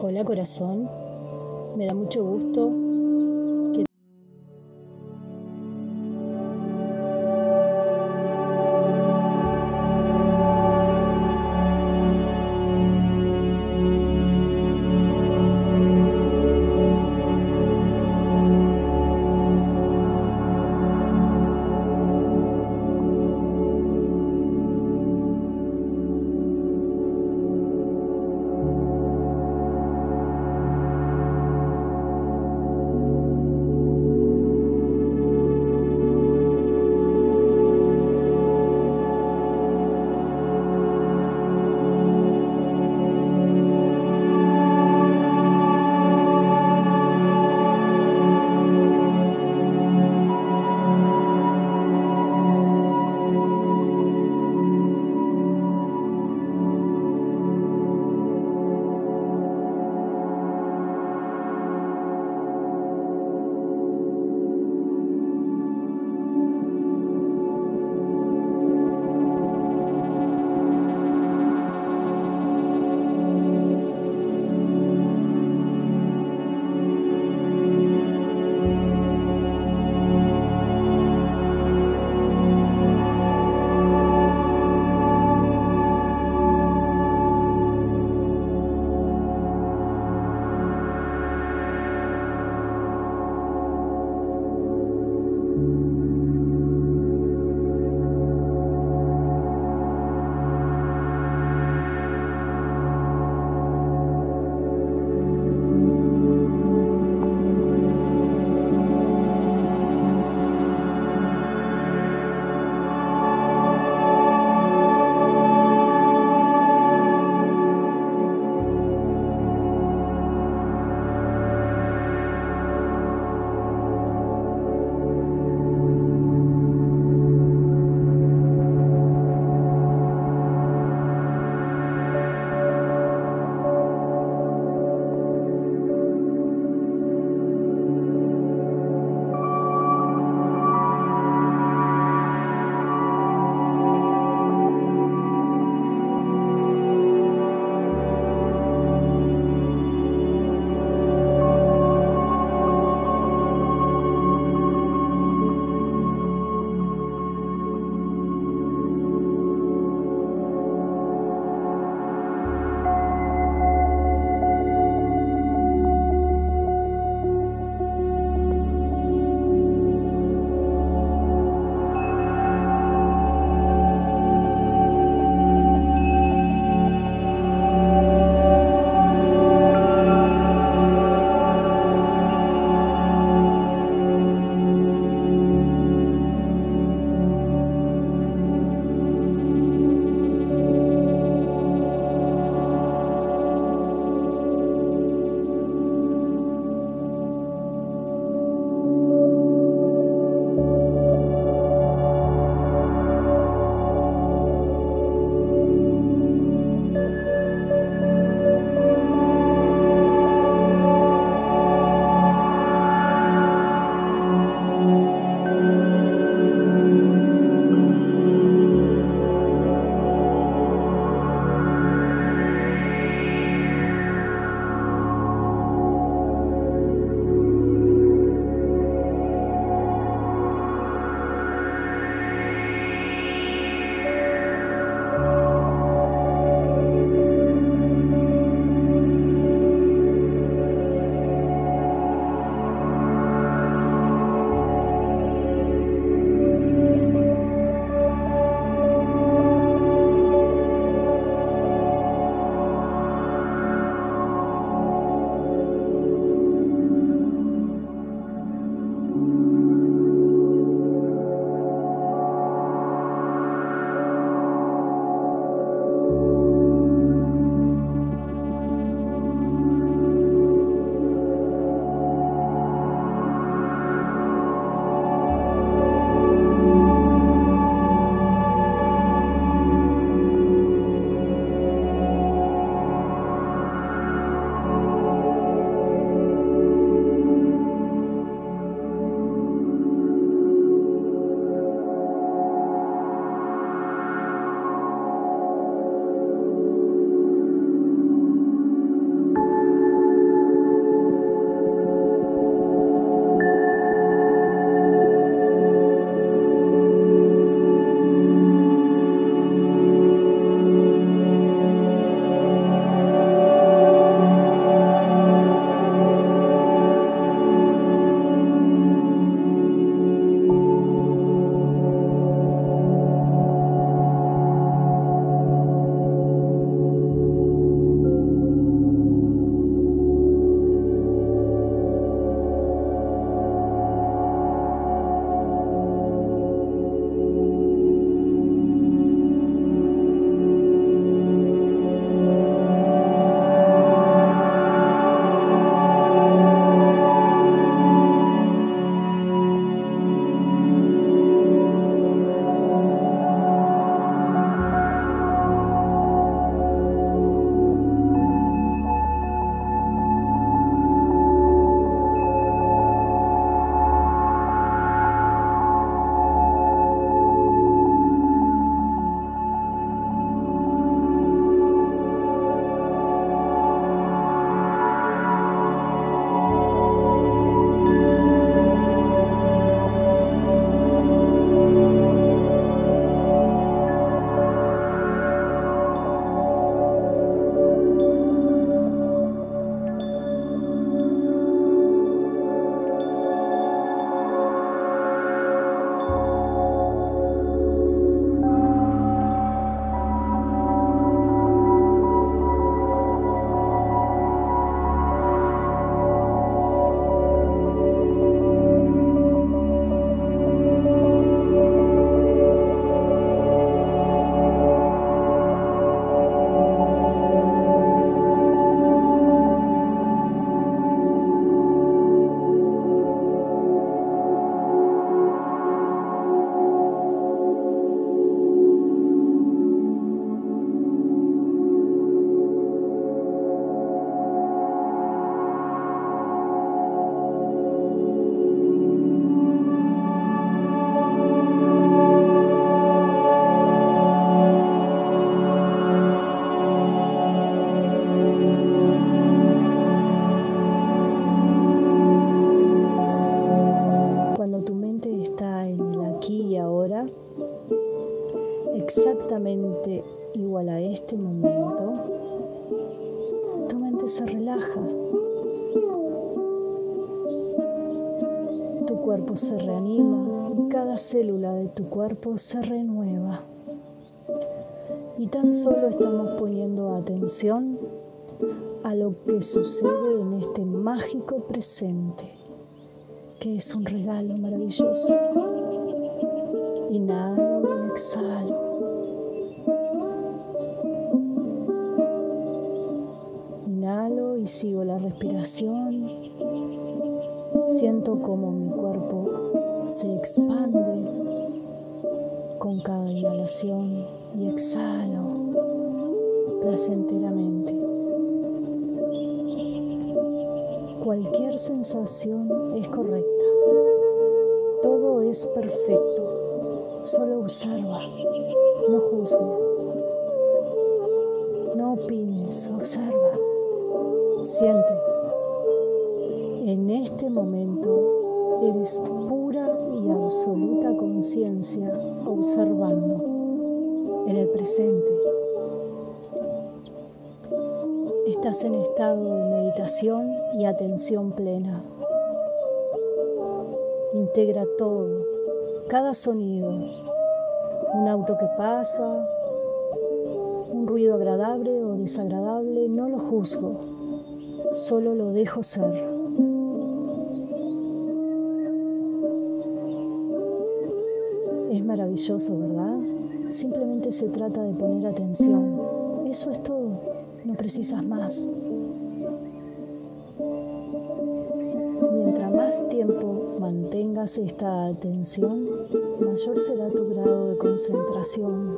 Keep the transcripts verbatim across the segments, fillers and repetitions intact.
Hola corazón, me da mucho gusto que momento, tu mente se relaja, tu cuerpo se reanima y cada célula de tu cuerpo se renueva. Y tan solo estamos poniendo atención a lo que sucede en este mágico presente, que es un regalo maravilloso. Inhalo y exhalo. Inhalo y sigo la respiración. Siento como mi cuerpo se expande con cada inhalación y exhalo placenteramente. Cualquier sensación es correcta. Todo es perfecto. Solo observa. No juzgues. No opines. Observa. Siente. En este momento eres pura y absoluta conciencia observando en el presente. Estás en estado de meditación y atención plena. Integra todo, cada sonido, un auto que pasa, un ruido agradable o desagradable, no lo juzgo, solo lo dejo ser. Es maravilloso, ¿verdad? Simplemente se trata de poner atención. Eso es todo, no precisas más. Mientras más tiempo mantengas esta atención, mayor será tu grado de concentración.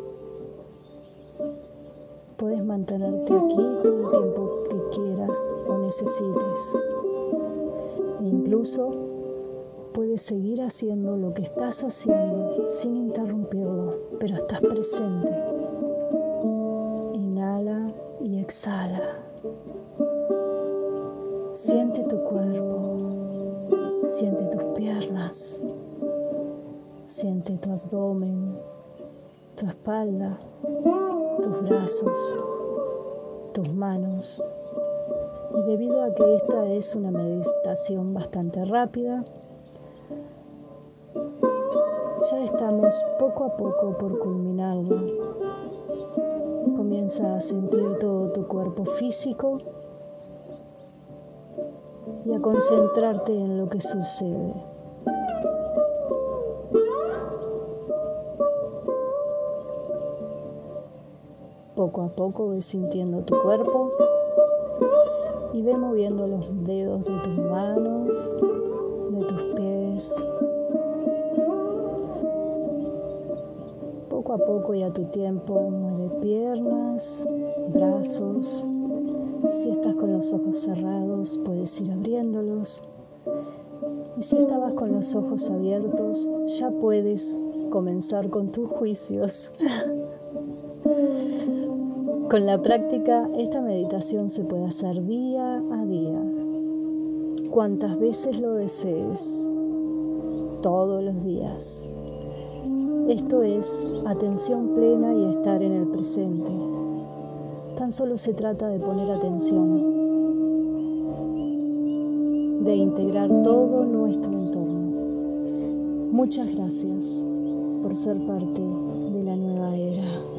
Puedes mantenerte aquí todo el tiempo que quieras o necesites. E incluso puedes seguir haciendo lo que estás haciendo sin interrumpirlo, pero estás presente. Inhala y exhala. Siente tu cuerpo, siente tus piernas, siente tu abdomen, tu espalda, tus brazos, tus manos. Y debido a que esta es una meditación bastante rápida, ya estamos poco a poco por culminarla. Comienza a sentir todo tu cuerpo físico y a concentrarte en lo que sucede. Poco a poco ves sintiendo tu cuerpo y ve moviendo los dedos de tus manos, de tus pies. Poco a poco y a tu tiempo mueve piernas, brazos. Si estás con los ojos cerrados, puedes ir abriéndolos. Y si estabas con los ojos abiertos, ya puedes comenzar con tus juicios. Con la práctica, esta meditación se puede hacer día a día, cuantas veces lo desees, todos los días. Esto es atención plena y estar en el presente. Tan solo se trata de poner atención, de integrar todo nuestro entorno. Muchas gracias por ser parte de la nueva era.